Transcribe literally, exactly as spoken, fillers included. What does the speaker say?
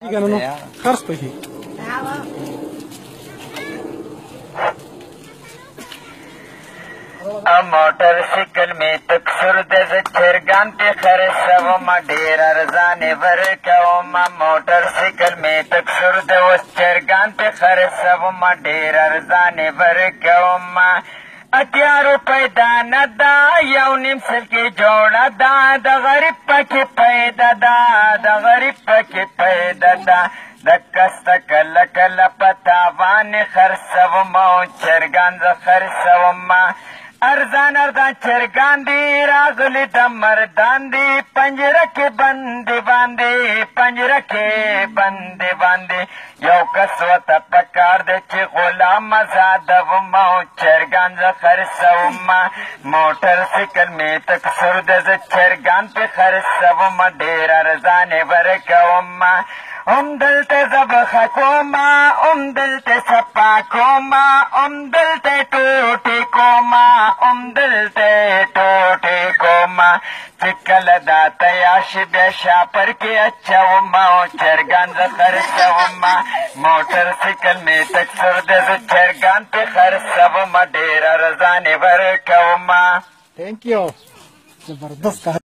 کنه نو خرڅ پکې موټر سیکل می تک سر د چرګان په خرڅو ما ډیر ارزانه ورکوم موټر سیکل می تک سر د چرګان په خرڅو ما ډیر ارزانه ورکوم اتیا روپۍ دانه دا یو نیم سل کې جوړه دا د غریب پکې پیدا دا د غریب پکې پیدا دا د کسته کله کله په تاوان خرڅوم او چرګان زه خرڅوم ارزان ارزان چرګان دي راغلي د مردان دي پنجره کې بندې باندې پنجره کې بندې باندې یو کس ورته پکار دی چې غلام آزادوم او چرګان زه خرڅوم موټر سیکل مې تک سر د زه چرګان پې خرڅوم ډېر ارزانې ورکوم ام دلته زبخه کوما ام دلته صفا کوما ام دلته ټوټې کوما ام دلته ټوټې کوما چې کله دا تیار شي بیا شاپر کې اچوم او چرګان زه خرڅوم موټر سیکل مې تک سر د زه چرګان پې خرڅوم ډېر ارزانې ورکوم تھینک یو زبردست